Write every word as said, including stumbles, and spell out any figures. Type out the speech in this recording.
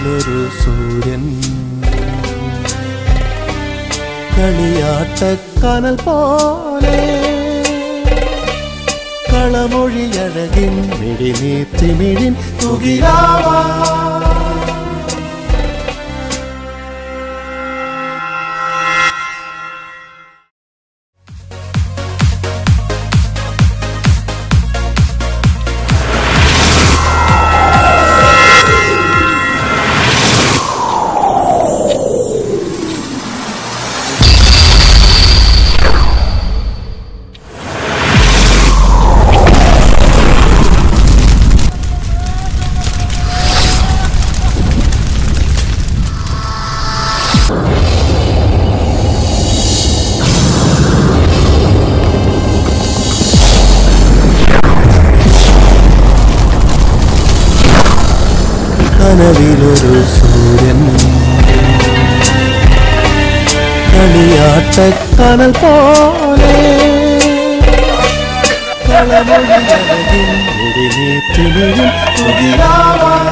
കനവിലൊരു സൂര്യൻ കളിയാട്ടക്കനൽ പോലെ കളമൊഴിയഴകിൻ മിഴിനീർത്തിമിഴിൻ തുകിലാവാ കനവിലൊരു സൂര്യൻ കളിയാട്ടക്കനൽ പോലെ കളമൊഴിയഴകിൻ മിഴിനീർത്തിമിഴിൻ തുകിലാവാ